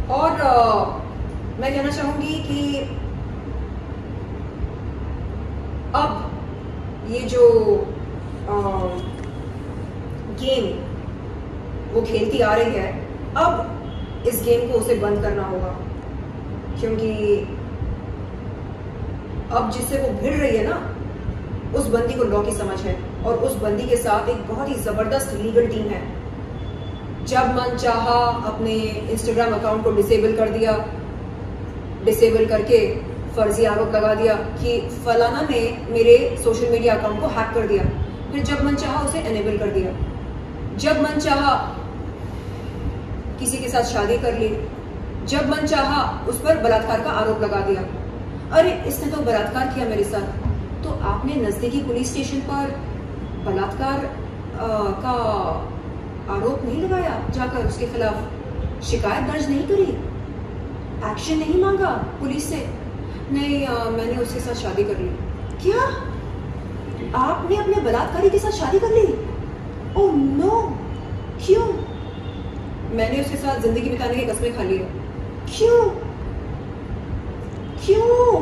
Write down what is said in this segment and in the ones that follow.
और मैं कहना चाहूंगी कि अब ये जो गेम वो खेलती आ रही है, अब इस गेम को उसे बंद करना होगा, क्योंकि अब जिससे वो भिड़ रही है ना, उस बंदी को लॉ की समझ है और उस बंदी के साथ एक बहुत ही जबरदस्त लीगल टीम है। जब मन चाहा अपने इंस्टाग्राम अकाउंट को डिसेबल कर दिया, डिसेबल करके फर्जी आरोप लगा दिया कि फलाना ने मेरे सोशल मीडिया अकाउंट को हैक कर दिया। फिर जब मन चाहा उसे एनेबल कर दिया। जब मन चाहा किसी के साथ शादी कर ली, जब मन चाहा उस पर बलात्कार का आरोप लगा दिया। अरे इसने तो बलात्कार किया मेरे साथ, तो आपने नजदीकी पुलिस स्टेशन पर बलात्कार का आरोप नहीं लगाया, जाकर उसके खिलाफ शिकायत दर्ज नहीं करी, एक्शन नहीं मांगा पुलिस से? नहीं, मैंने उसके साथ शादी कर ली। क्या आपने अपने बलात्कारी के साथ शादी कर ली? ओह नो, क्यों? मैंने उसके साथ जिंदगी बिताने की कसमें खा ली है। क्यों? क्यों?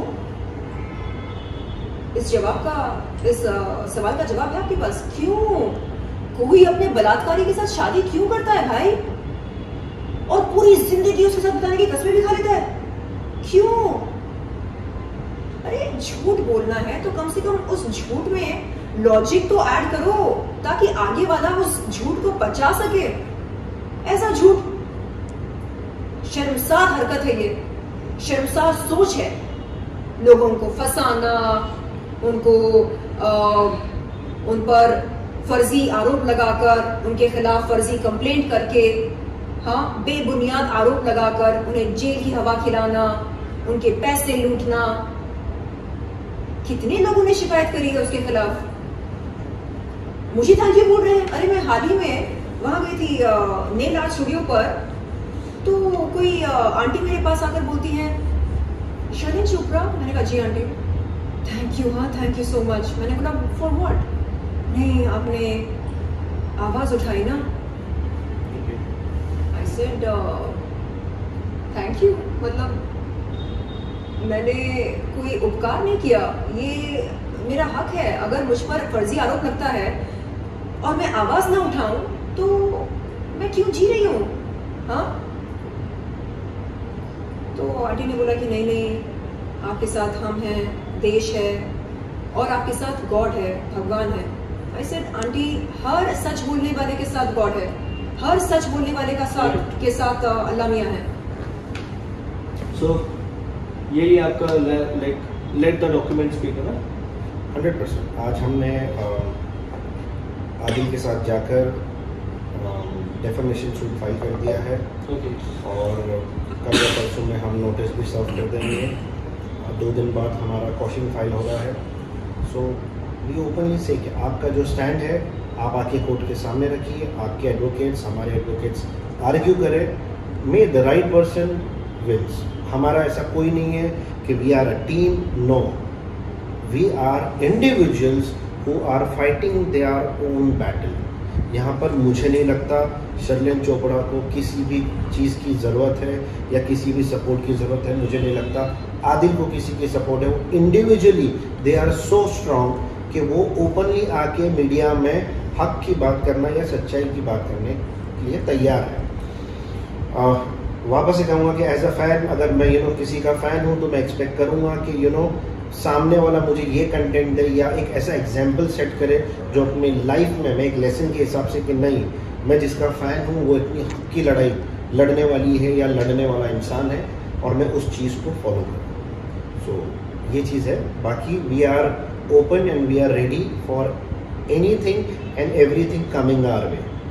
इस सवाल का जवाब है आपके पास? क्यों कोई अपने बलात्कारी के साथ शादी क्यों करता है भाई, और पूरी जिंदगी उसके साथ बिताने की कसमें भी खा लेता है? क्यों? अरे झूठ बोलना है तो कम से कम उस झूठ में लॉजिक तो ऐड करो, ताकि आगे वाला उस झूठ को पचा सके। ऐसा झूठ, शर्मसार हरकत है ये, शर्मसार सोच है। लोगों को फंसाना, उनको उन पर फर्जी आरोप लगाकर, उनके खिलाफ फर्जी कंप्लेंट करके, हाँ, बेबुनियाद आरोप लगाकर उन्हें जेल की हवा खिलाना, उनके पैसे लूटना। कितने लोगों ने शिकायत करी है उसके खिलाफ? मुझे थैंक यू बोल रहे हैं। अरे मैं हाल ही में वहां गई थी नेल आर्ट स्टूडियो पर, तो कोई आंटी मेरे पास आकर बोलती हैं, शर्लिन चोपड़ा। मैंने कहा जी आंटी। थैंक यू, हाँ थैंक यू सो मच। मैंने बोला फॉर व्हाट? नहीं, आपने आवाज उठाई ना। आई सेड थैंक यू, मतलब मैंने कोई उपकार नहीं किया, ये मेरा हक है। अगर मुझ पर फर्जी आरोप लगता है और मैं आवाज ना उठाऊं तो मैं क्यों जी रही हूं? हाँ, तो आंटी ने बोला कि नहीं नहीं, आपके साथ हम हैं, देश है, और आपके साथ गॉड है, भगवान है। आई सेड आंटी, हर सच बोलने वाले के साथ गॉड है, हर सच बोलने वाले के साथ अल्लाह मियां है। So, यही आपका लेट द डॉक्यूमेंट स्पीक है ना? 100%। आज हमने आदिल के साथ जाकर डेफमेशन सूट फाइल कर दिया है। और कल या परसों में हम नोटिस भी सर्व कर देंगे। 2 दिन बाद हमारा क्वेश्चन फाइल हो रहा है। सो वी ओपनली से कि आपका जो स्टैंड है आप आके कोर्ट के सामने रखिए, आपके एडवोकेट्स, हमारे एडवोकेट्स आर्ग्यू करें, may the right person wins. हमारा ऐसा कोई नहीं है कि we are a team, no, we are individuals who are fighting their own battle. यहाँ पर मुझे नहीं लगता शर्लिन चोपड़ा को किसी भी चीज़ की ज़रूरत है या किसी भी सपोर्ट की ज़रूरत है। मुझे नहीं लगता आदिल को किसी की सपोर्ट है। वो individually they are so strong कि वो ओपनली आके मीडिया में हक की बात करना या सच्चाई की बात करने के लिए तैयार है। वापस से कहूँगा कि एज अ फैन, अगर मैं किसी का फ़ैन हूँ तो मैं एक्सपेक्ट करूँगा कि सामने वाला मुझे ये कंटेंट दे या एक ऐसा एग्जाम्पल सेट करे जो अपनी लाइफ में मैं एक लेसन के हिसाब से कि नहीं, मैं जिसका फ़ैन हूँ वो इतनी हक की लड़ाई लड़ने वाली है या लड़ने वाला इंसान है और मैं उस चीज़ को फॉलो करूँ। सो ये चीज़ है। बाकी we are open and we are ready for anything and everything coming our way.